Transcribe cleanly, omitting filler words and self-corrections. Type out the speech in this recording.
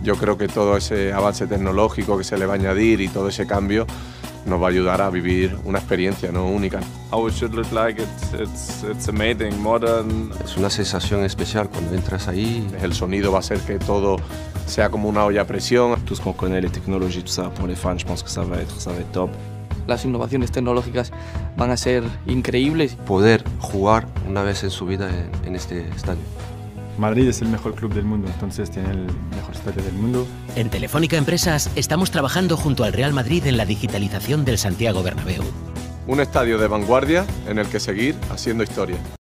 Yo creo que todo ese avance tecnológico que se le va a añadir y todo ese cambio nos va a ayudar a vivir una experiencia, ¿no?, única. How it should look like, it's amazing, modern. Es una sensación especial cuando entras ahí. El sonido va a hacer que todo sea como una olla a presión. Tout ce qu'on connaît, les technologies, tout ça, pour les fans, je pense que ça va être top. Las innovaciones tecnológicas van a ser increíbles. Poder jugar una vez en su vida en este estadio. Madrid es el mejor club del mundo, entonces tiene el mejor estadio del mundo. En Telefónica Empresas estamos trabajando junto al Real Madrid en la digitalización del Santiago Bernabéu. Un estadio de vanguardia en el que seguir haciendo historia.